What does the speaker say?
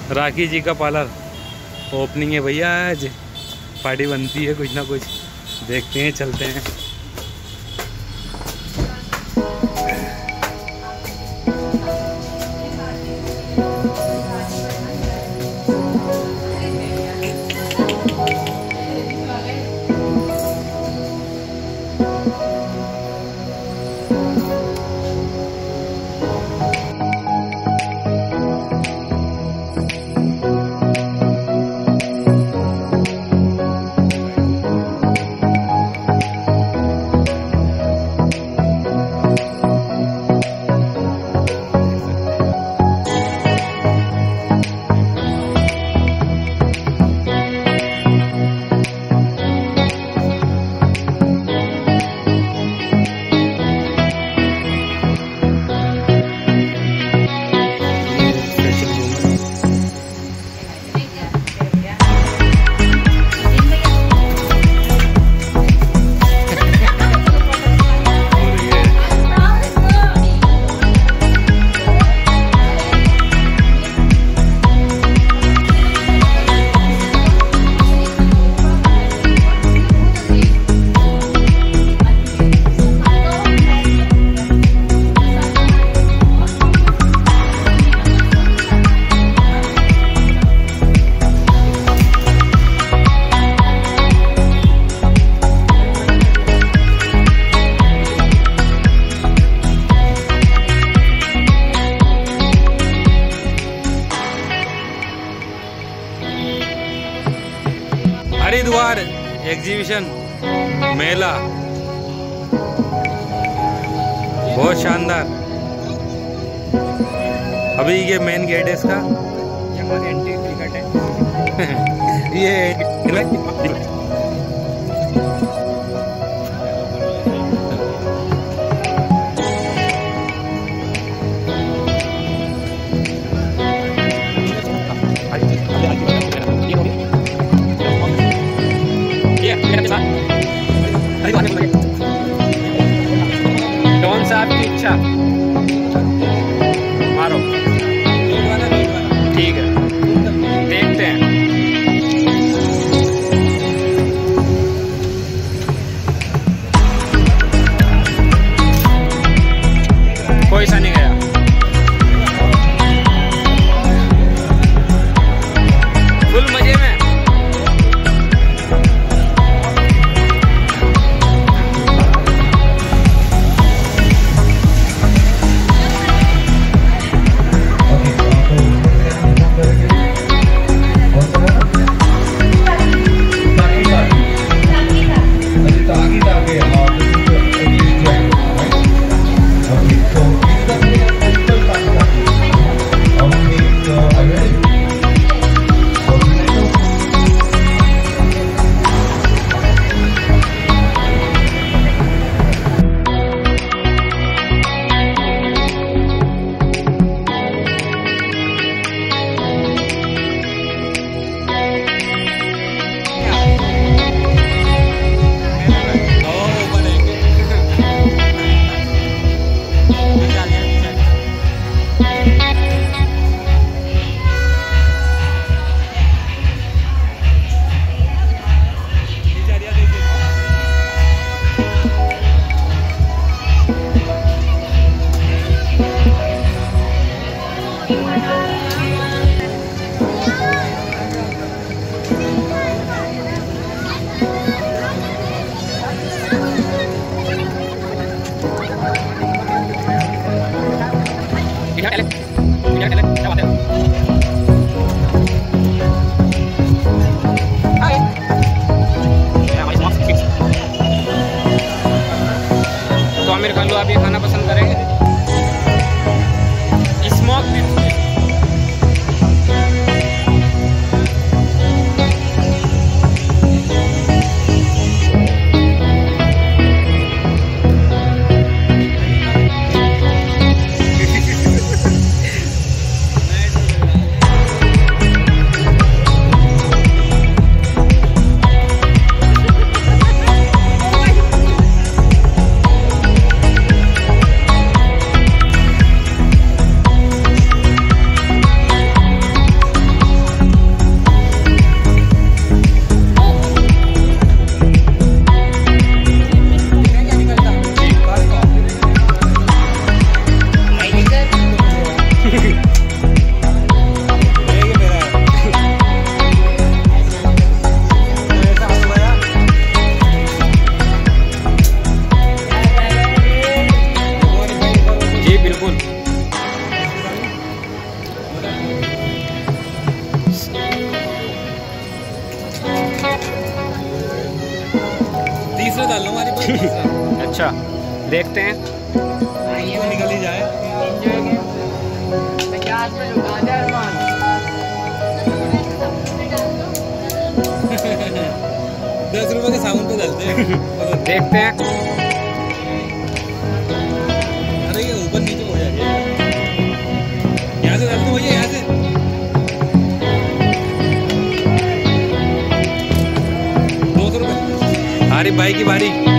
राखी जी का parlour opening है भैया, आज पार्टी बनती है कुछ ना कुछ, देखते हैं चलते हैं। हरिद्वार एग्जीबिशन मेला बहुत शानदार। अभी ये मेन गेट है इसका, एंट्री टिकट है ये कौन सा आपकी इच्छा, मारो ठीक है, देखते हैं। अच्छा देखते हैं। निकल ही जाए। 10 रुपए के साबुन पे डालते हैं। देखते हैं। अरे ये ऊपर नीचे हो जाएगा। यहाँ से डालते भैया, यहाँ से। ₹200। आरिफ भाई की बारी।